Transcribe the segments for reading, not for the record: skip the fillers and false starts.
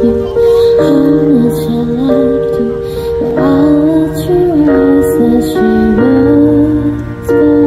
you how much I liked you, but I'll let your eyes that she was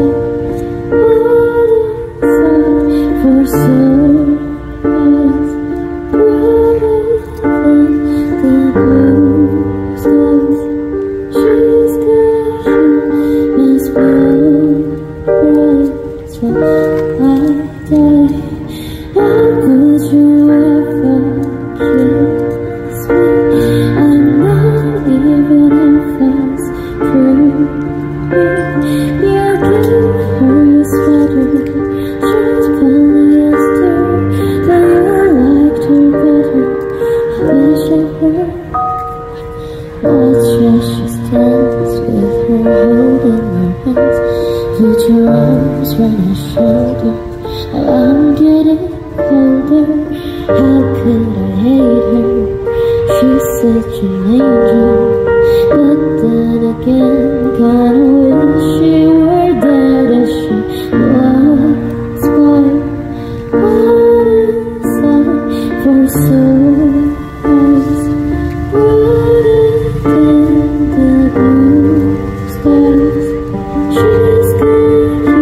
by for so was brighter than the blue skies. She's got Miss Bluebird, so I die. And would you ever kiss me? I'm not even half as pretty. You gave her your sweater, she's polyester, but you liked her better. I wish I were. Watch as she stands with her holding her hands. Put your arms around her shoulder. Now I'm getting colder. How could I hate her? She's such an angel. But then again, kinda wish she were dead as she was by waterside for so was brighter than the blue skies. She's got you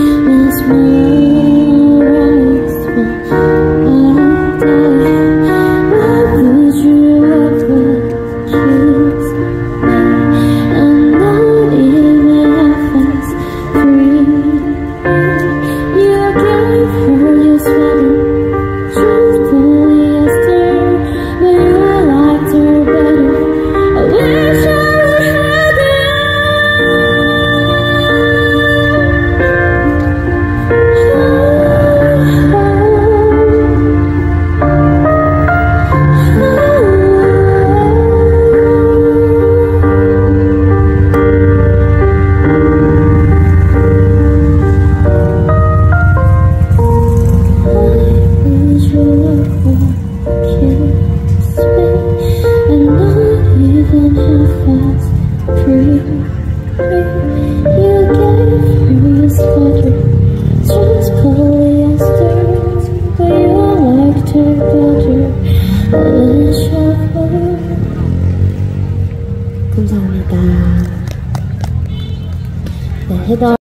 mesmerized, but I die. Why would you ever kiss me? I'm not even half as pretty. You gave her your sweater, she's polyester, but you liked her better. I wish I had you. 감사합니다. 네, 해당